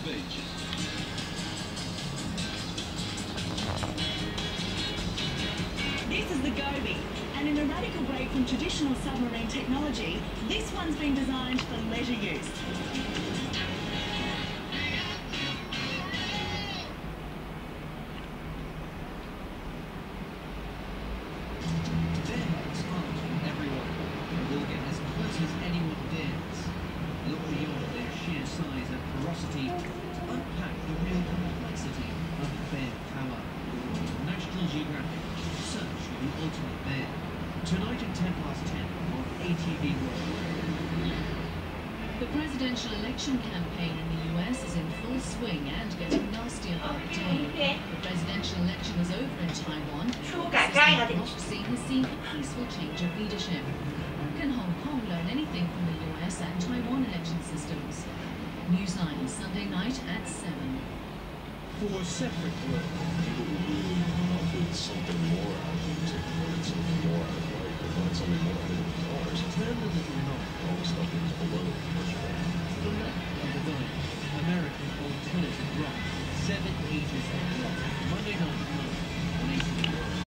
Beach. This is the Goby, and in a radical break from traditional submarine technology, this one's been designed for leisure use. Will get as close as anyone dares. Look beyond their sheer size and ferocity to unpack the real complexity of bear power. National Geographic search for the ultimate bear. Tonight at 10:10 on ATV World. The presidential election campaign in the US is in full swing and getting nastier by the day. The presidential election is over in Taiwan. Democracy has seen a peaceful change of leadership. Can Hong Kong learn anything from the US and Taiwan election systems? Newsline, Sunday night at 7. For separate work. People who really wanted something more out of music, wanted something more out of life, they wanted something more out of their cars. Turn the little knob. All the stuff that was below the commercial. To the left of the dial. American alternative rock. 7 ages of rock. Monday night.